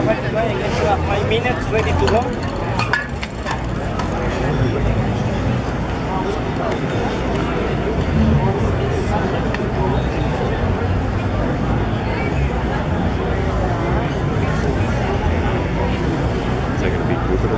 5 minutes ready to go. Is that gonna be Jupiter?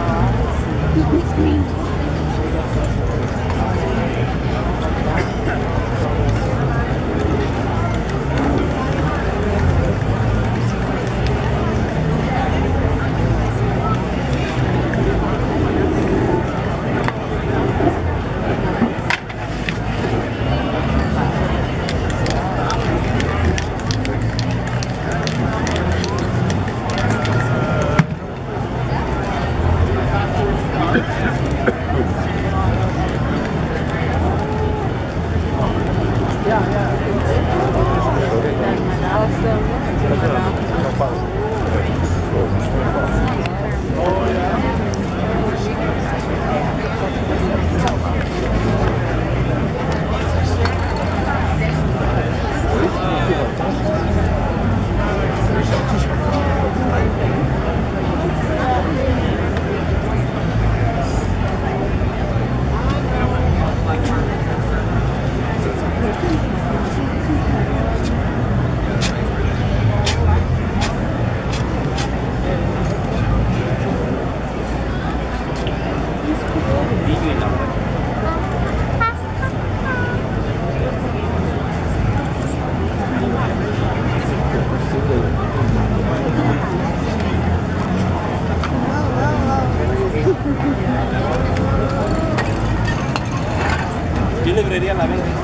¿Qué librería la vende?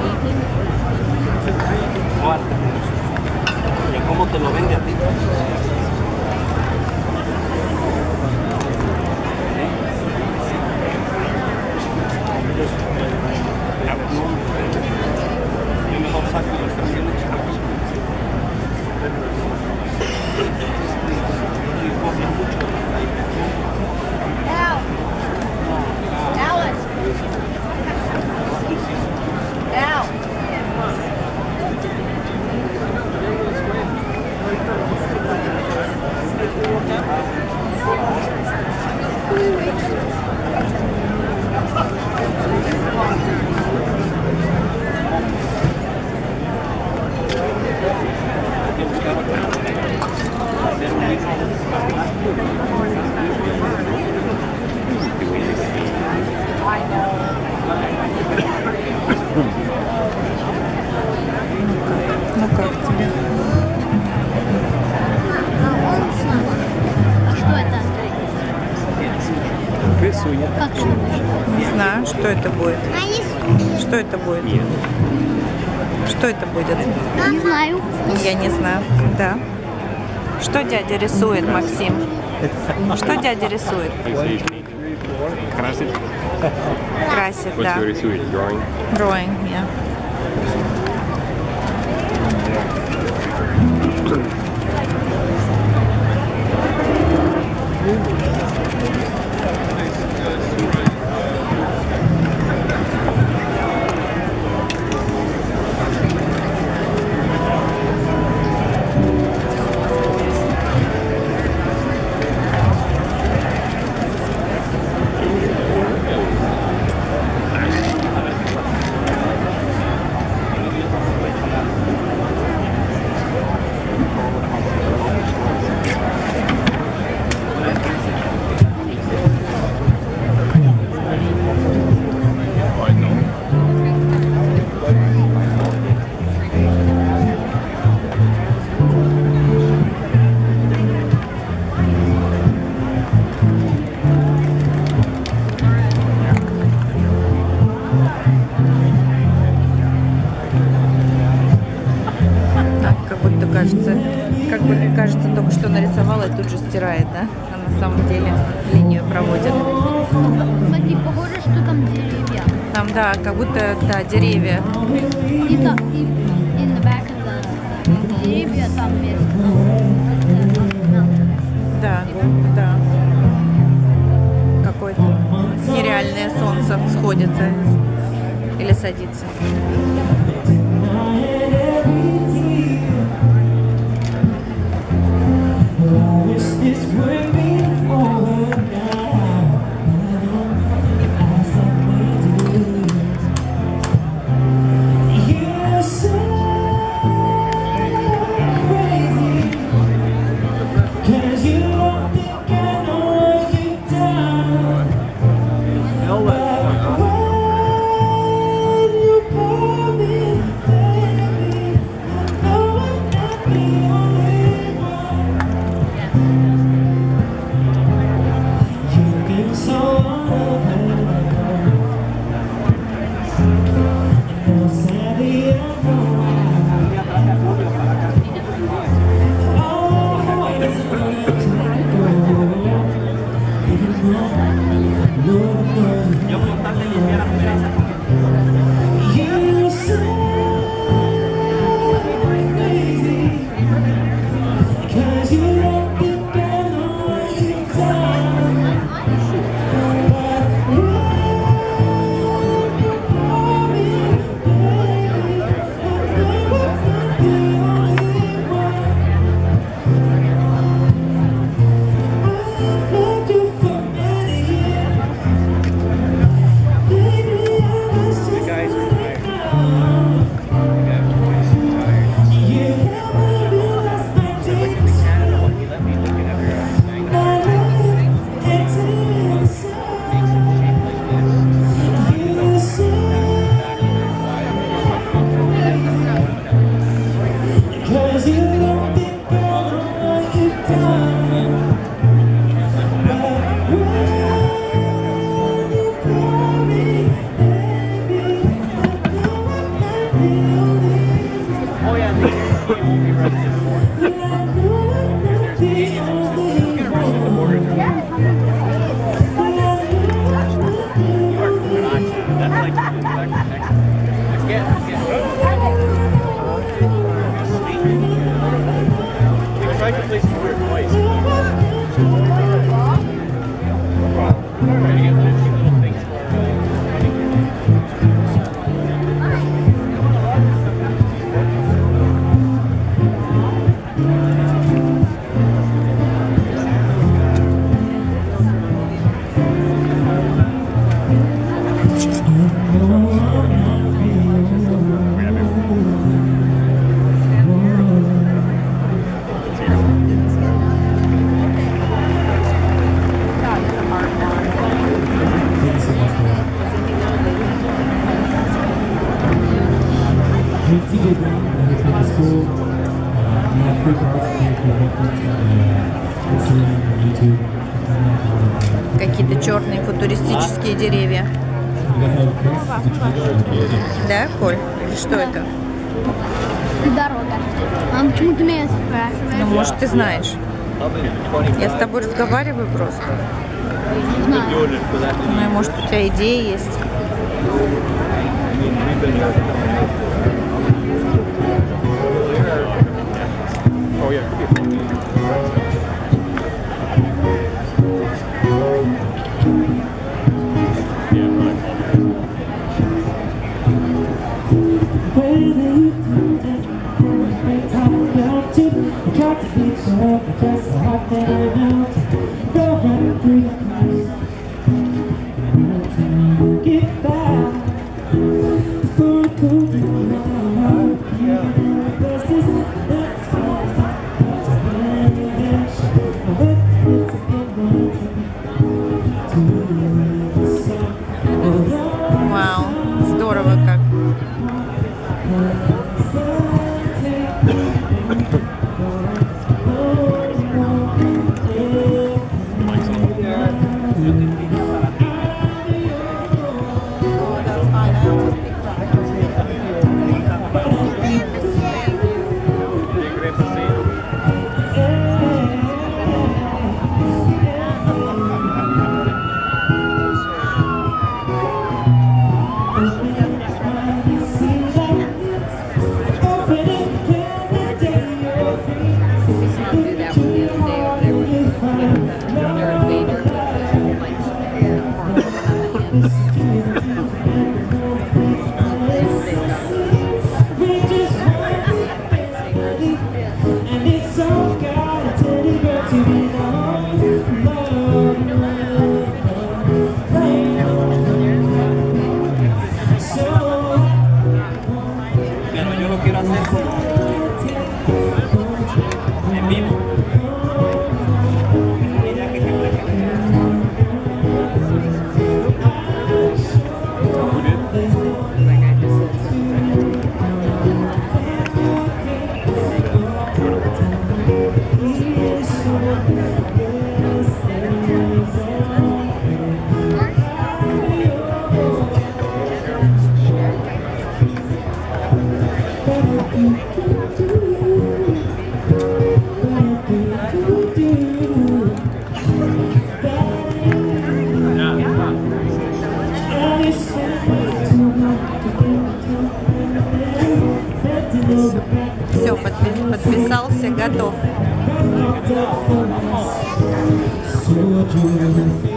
¿Cuál? ¿Y cómo te lo vende a ti? Yo mejor saco los canciones. Ну как тебе? Что это? Рисует. Как что? Не знаю, что это будет. А Что это будет? Нет. Что это будет? не знаю. Я не знаю. Да. Что дядя рисует, Максим? Что дядя рисует? Красит? Красит, Вот да. что рисует? Drawing? Drawing, yeah. Кажется, только что нарисовала и тут же стирает, да? А на самом деле линию проводит. Смотри, похоже, что там деревья. Там, да, как будто, да, деревья. И там, и in the back of the деревья там место. Да, да. Какое-то нереальное солнце сходится или садится. Yo con tal de limpiar las perezas. Какие-то черные футуристические деревья. Да, Коль? Или что это? Дорога. А почему ты меня спрашиваешь? Ну, может, ты знаешь. Я с тобой разговариваю просто. Не знаю. Ну, и может, у тебя идеи есть. Oh yeah, it could be Вау, здорово как. Pero yo lo quiero hacer en vivo. Ella que siempre Все, подписался, готов.